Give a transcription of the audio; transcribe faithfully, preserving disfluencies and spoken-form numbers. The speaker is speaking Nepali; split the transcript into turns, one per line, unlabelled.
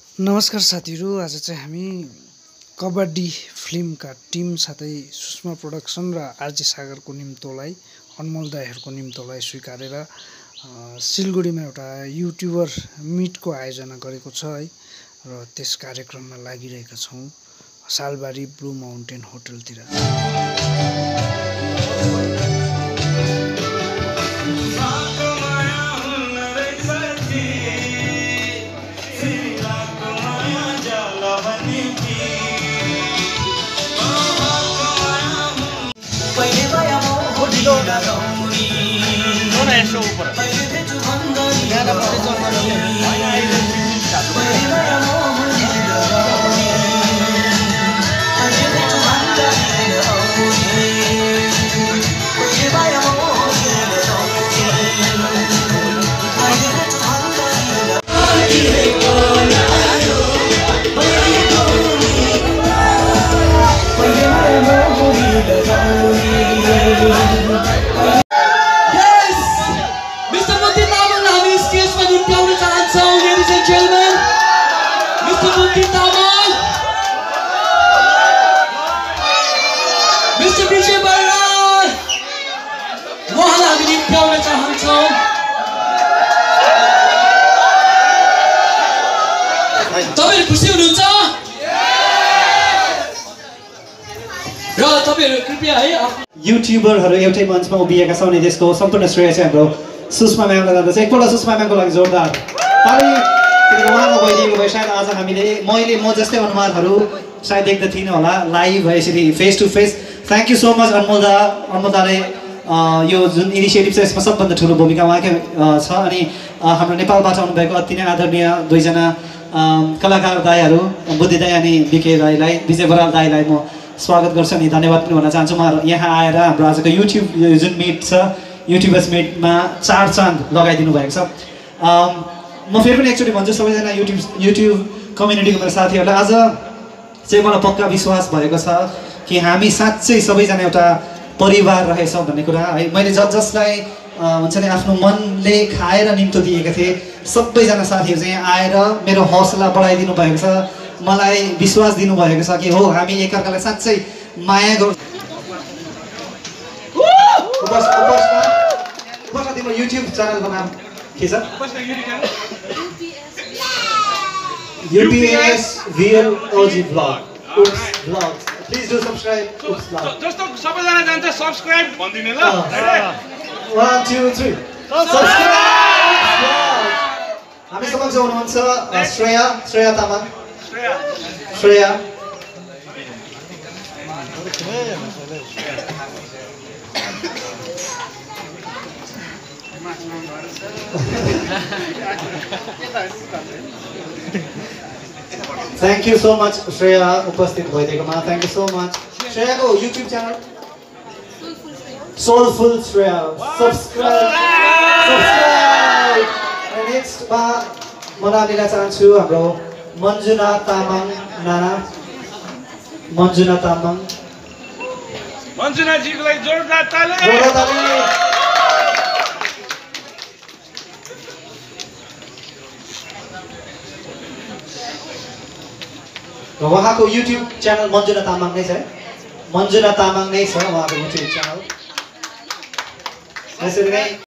नमस्कार साथीहरु, आज चाहिँ हामी कबड्डी फिल्मका टिम साथै सुषमा प्रोडक्सन र आरजे सागरको निम्तोलाई अनमोल दाइहरुको निम्तोलाई स्वीकारेर सिलगढीमा एउटा युट्युबर मिटको आयोजना गरेको छ है र त्यस कार्यक्रममा लागिरहेका छौं सालबारी ब्लू माउन्टेन होटलतिर।
तपाईहरु खुसी हुनुहुन्छ र तपाईहरु कृपया है युट्युबरहरु एउटै मञ्चमा उभिएका छन् अनि त्यसको सम्पूर्ण श्रेय चाहिँ हाम्रो सुषमा म्यामलाई जान्छ। एकपल्ट सुषमा म्यामको लागि जोरदार ताली। किनकि उहाँको भइदिएको भए सायद आज हामीले मैले म जस्तै अनुहारहरु सायद देख्दै थिइनँ होला लाइभ है यसरी face to face. Thank you so much Anmol दा। अनमोल दाले यो जुन इनिसिएटिभ छ यसमा सबभन्दा ठुलो भूमिका उहाँकै छ अनि हाम्रो नेपालबाट आउनुभएको अति नै आदरणीय दुईजना कलाकार दाइहरु बुद्धि दाइ अनि बिके राईलाई विजय बराल दाइलाई म स्वागत गर्छु अनि धन्यवाद पनि भन्न चाहन्छु। म यहाँ आएर हाम्रो आजको युट्युब जुन मिट छ युट्युबर्स मिटमा चार चाँद लगाइदिनु भएको छ। म फेरि पनि एकचोटि भन्छु सबैजना युट्युब युट्युब कम्युनिटीको मेरो साथीहरुलाई आज चाहिँ मलाई पक्का विश्वास भएको छ कि हामी साँच्चै सबैजना एउटा परिवार रहेछौँ भन्ने कुरा है। मैले जस जसलाई हुन्छ नि आफ्नो मनले खाएर निम्तो दिएका थिए सबैजना साथीहरु चाहिँ आएर मेरो हौसला बढाइदिनु भएको छ, मलाई विश्वास दिनु भएको छ कि हो हामी एकअर्कालाई साँच्चै माया गर्छौँ। तिम्रो युट्युब च्यानलको नाम के छ? UPS VL OG vlog oops vlog. Please do subscribe oops vlog.
जस्तो सबैजना जान्छ सब्स्क्राइब भन्दिने ल।
one two three subscribe. हामी समक्ष हुनुहुन्छ Shreya Shreya Tamang.
Shreya
Shreya thank you so much Shreya उपस्थित भइदिएकोमा। Thank you so much. श्रेयाको YouTube channel soulful Shreya subscribe subscribe. नेक्स्टमा म नाम लिन चाहन्छु हाम्रो मन्जुना तामाङ नाना। मन्जुना तामाङ
मन्जुना जीको लागि जोरदार ताली।
जोरदार ताली। र उहाँको युट्युब च्यानल मन्जुना तामाङ नै छ। मन्जुना तामाङ नै छ उहाँको युट्युब च्यानल। यसरी नै